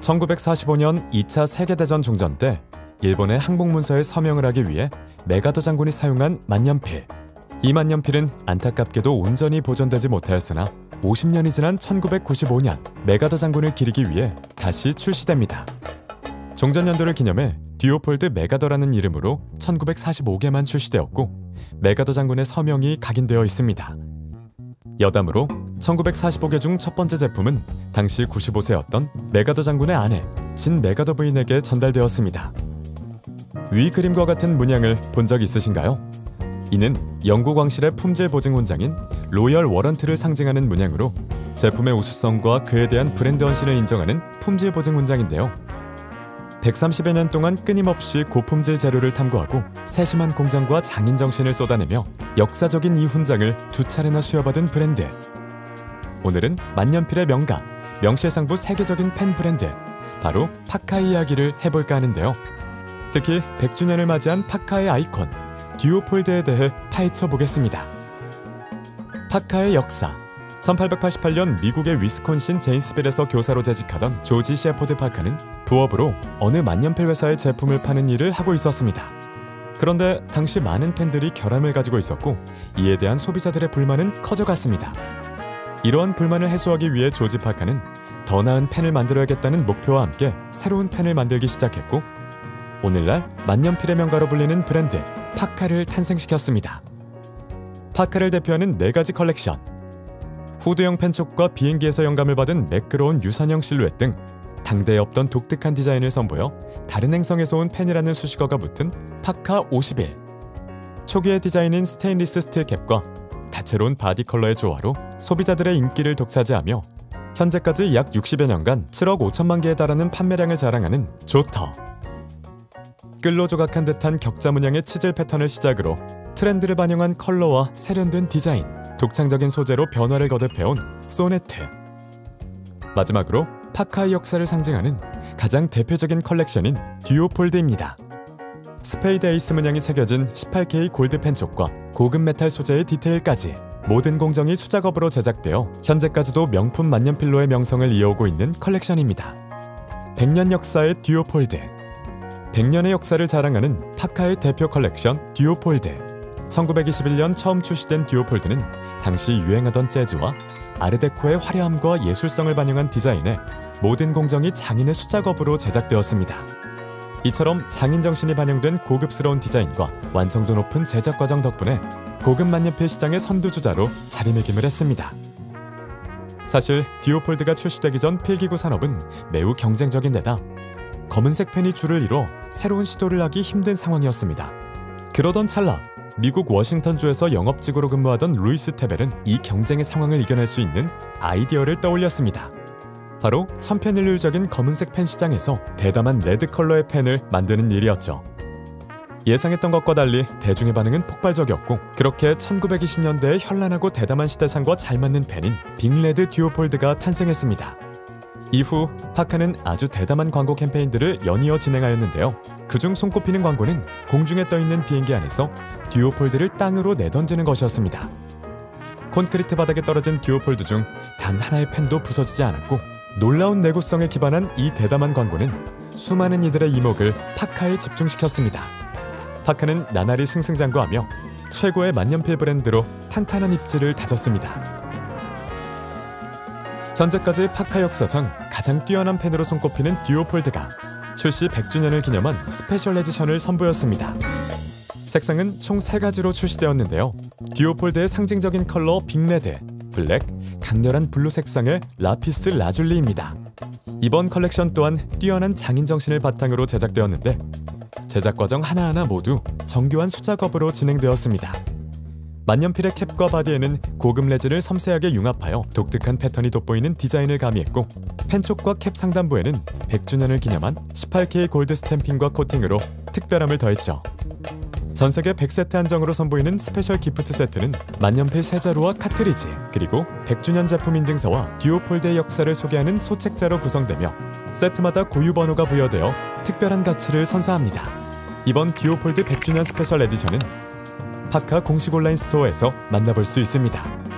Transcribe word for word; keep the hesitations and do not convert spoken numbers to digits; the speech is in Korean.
천구백사십오 년 이 차 세계대전 종전 때 일본의 항복문서에 서명을 하기 위해 메가더 장군이 사용한 만년필. 이 만년필은 안타깝게도 온전히 보존되지 못하였으나 오십 년이 지난 천구백구십오 년 메가더 장군을 기리기 위해 다시 출시됩니다. 종전 연도를 기념해 듀오폴드 메가더라는 이름으로 천구백사십오 개만 출시되었고 메가더 장군의 서명이 각인되어 있습니다. 여담으로 천구백사십오 개 중 첫 번째 제품은 당시 구십오 세였던 메가더 장군의 아내 진 메가더 부인에게 전달되었습니다. 위 그림과 같은 문양을 본 적 있으신가요? 이는 영국 왕실의 품질 보증 훈장인 로열 워런트를 상징하는 문양으로 제품의 우수성과 그에 대한 브랜드 헌신을 인정하는 품질 보증 훈장인데요. 백삼십여 년 동안 끊임없이 고품질 재료를 탐구하고 세심한 공정과 장인 정신을 쏟아내며 역사적인 이 훈장을 두 차례나 수여받은 브랜드. 오늘은 만년필의 명가, 명실상부 세계적인 펜 브랜드, 바로 파카의 이야기를 해볼까 하는데요. 특히 백 주년을 맞이한 파카의 아이콘, 듀오폴드에 대해 파헤쳐 보겠습니다. 파카의 역사. 천팔백팔십팔 년 미국의 위스콘신 제인스빌에서 교사로 재직하던 조지 셰포드 파카는 부업으로 어느 만년필 회사의 제품을 파는 일을 하고 있었습니다. 그런데 당시 많은 팬들이 결함을 가지고 있었고 이에 대한 소비자들의 불만은 커져갔습니다. 이러한 불만을 해소하기 위해 조지 파카는 더 나은 펜을 만들어야겠다는 목표와 함께 새로운 펜을 만들기 시작했고 오늘날 만년필의 명가로 불리는 브랜드 파카를 탄생시켰습니다. 파카를 대표하는 네 가지 컬렉션, 후드형 펜촉과 비행기에서 영감을 받은 매끄러운 유선형 실루엣 등 당대에 없던 독특한 디자인을 선보여 다른 행성에서 온 펜이라는 수식어가 붙은 파카 오십일. 초기의 디자인인 스테인리스 스틸 캡과 다채로운 바디 컬러의 조화로 소비자들의 인기를 독차지하며 현재까지 약 육십여 년간 칠억 오천만 개에 달하는 판매량을 자랑하는 조터. 끌로 조각한 듯한 격자 문양의 치질 패턴을 시작으로 트렌드를 반영한 컬러와 세련된 디자인, 독창적인 소재로 변화를 거듭해온 소네트. 마지막으로 파카의 역사를 상징하는 가장 대표적인 컬렉션인 듀오폴드입니다. 스페이드 에이스 문양이 새겨진 십팔 케이 골드 펜촉과 고급 메탈 소재의 디테일까지 모든 공정이 수작업으로 제작되어 현재까지도 명품 만년필로의 명성을 이어오고 있는 컬렉션입니다. 백 년 역사의 듀오폴드. 백 년의 역사를 자랑하는 파카의 대표 컬렉션 듀오폴드. 천구백이십일 년 처음 출시된 듀오폴드는 당시 유행하던 재즈와 아르데코의 화려함과 예술성을 반영한 디자인에 모든 공정이 장인의 수작업으로 제작되었습니다. 이처럼 장인 정신이 반영된 고급스러운 디자인과 완성도 높은 제작 과정 덕분에 고급 만년필 시장의 선두주자로 자리매김을 했습니다. 사실 듀오폴드가 출시되기 전 필기구 산업은 매우 경쟁적인 데다 검은색 펜이 줄을 이뤄 새로운 시도를 하기 힘든 상황이었습니다. 그러던 찰나 미국 워싱턴주에서 영업직으로 근무하던 루이스 테벨은 이 경쟁의 상황을 이겨낼 수 있는 아이디어를 떠올렸습니다. 바로 천편일률적인 검은색 펜 시장에서 대담한 레드 컬러의 펜을 만드는 일이었죠. 예상했던 것과 달리 대중의 반응은 폭발적이었고 그렇게 천구백이십 년대의 현란하고 대담한 시대상과 잘 맞는 펜인 빅레드 듀오폴드가 탄생했습니다. 이후 파카는 아주 대담한 광고 캠페인들을 연이어 진행하였는데요. 그중 손꼽히는 광고는 공중에 떠있는 비행기 안에서 듀오폴드를 땅으로 내던지는 것이었습니다. 콘크리트 바닥에 떨어진 듀오폴드 중 단 하나의 펜도 부서지지 않았고 놀라운 내구성에 기반한 이 대담한 광고는 수많은 이들의 이목을 파카에 집중시켰습니다. 파카는 나날이 승승장구하며 최고의 만년필 브랜드로 탄탄한 입지를 다졌습니다. 현재까지 파카 역사상 가장 뛰어난 펜으로 손꼽히는 듀오폴드가 출시 백 주년을 기념한 스페셜 에디션을 선보였습니다. 색상은 총 세 가지로 출시되었는데요. 듀오폴드의 상징적인 컬러 빅레드, 블랙, 강렬한 블루 색상의 라피스 라줄리입니다. 이번 컬렉션 또한 뛰어난 장인 정신을 바탕으로 제작되었는데 제작 과정 하나하나 모두 정교한 수작업으로 진행되었습니다. 만년필의 캡과 바디에는 고급 레진을 섬세하게 융합하여 독특한 패턴이 돋보이는 디자인을 가미했고 펜촉과 캡 상단부에는 백 주년을 기념한 십팔 케이 골드 스탬핑과 코팅으로 특별함을 더했죠. 전세계 백 세트 한정으로 선보이는 스페셜 기프트 세트는 만년필 세 자루와 카트리지, 그리고 백 주년 제품 인증서와 듀오폴드의 역사를 소개하는 소책자로 구성되며 세트마다 고유 번호가 부여되어 특별한 가치를 선사합니다. 이번 듀오폴드 백 주년 스페셜 에디션은 파카 공식 온라인 스토어에서 만나볼 수 있습니다.